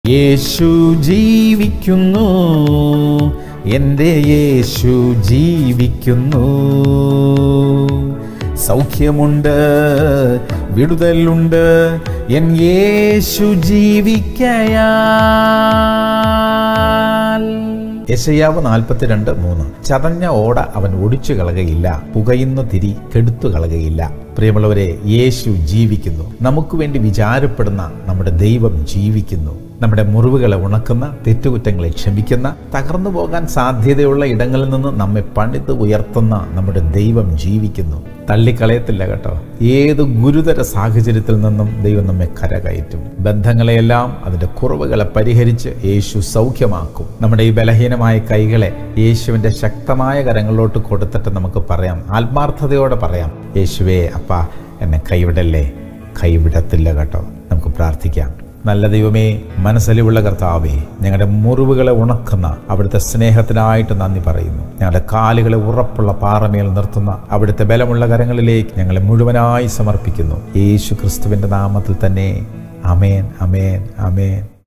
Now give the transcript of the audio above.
യേശു ജീവിക്കുന്നു, എൻ്റെ യേശു ജീവിക്കുന്നു. സൗഖ്യമുണ്ട്, വിടുതലുണ്ട്, എൻ യേശു ജീവിക്കയാൽ. യെശയ്യാവ് 42:3. ചതഞ്ഞ ഓട അവൻ ഒടിച്ചു കളകയില്ല, പുകയുന്ന തിരി കെടുത്തു കളകയില്ല. പ്രിയമുള്ളവരെ, യേശു ജീവിക്കുന്നു. നമുക്ക് വേണ്ടി വിചാരപ്പെടുന്ന നമ്മുടെ ദൈവം ജീവിക്കുന്നു. നമ്മുടെ മുറിവുകളെ ഉണക്കുന്ന, തെറ്റുകുറ്റങ്ങളെ ക്ഷമിക്കുന്ന, തകർന്നു പോകാൻ സാധ്യതയുള്ള ഇടങ്ങളിൽ നിന്ന് നമ്മെ പണിത് ഉയർത്തുന്ന നമ്മുടെ ദൈവം ജീവിക്കുന്നു. തള്ളിക്കളയത്തില്ല കേട്ടോ. ഏത് ഗുരുതര സാഹചര്യത്തിൽ നിന്നും ദൈവം നമ്മെ കരകയറ്റും. ബന്ധങ്ങളെയെല്ലാം അതിൻ്റെ കുറവുകളെ പരിഹരിച്ച് യേശു സൗഖ്യമാക്കും. നമ്മുടെ ഈ ബലഹീനമായ കൈകളെ യേശുവിൻ്റെ ശക്തമായ കരങ്ങളിലോട്ട് കൊടുത്തിട്ട് നമുക്ക് പറയാം, ആത്മാർത്ഥതയോടെ പറയാം, യേശുവേ അപ്പാ എന്നെ കൈവിടല്ലേ. കൈവിടത്തില്ല കേട്ടോ. നമുക്ക് പ്രാർത്ഥിക്കാം. നല്ല ദൈവമേ, മനസ്സലിവുള്ള കർത്താവേ, ഞങ്ങളുടെ മുറിവുകളെ ഉണക്കുന്ന അവിടുത്തെ സ്നേഹത്തിനായിട്ട് നന്ദി പറയുന്നു. ഞങ്ങളുടെ കാലുകളെ ഉറപ്പുള്ള പാറമേൽ നിർത്തുന്ന അവിടുത്തെ ബലമുള്ള കരങ്ങളിലേക്ക് ഞങ്ങളെ മുഴുവനായി സമർപ്പിക്കുന്നു. യേശു ക്രിസ്തുവിൻ്റെ നാമത്തിൽ തന്നെ. ആമേൻ, ആമേൻ, ആമേൻ.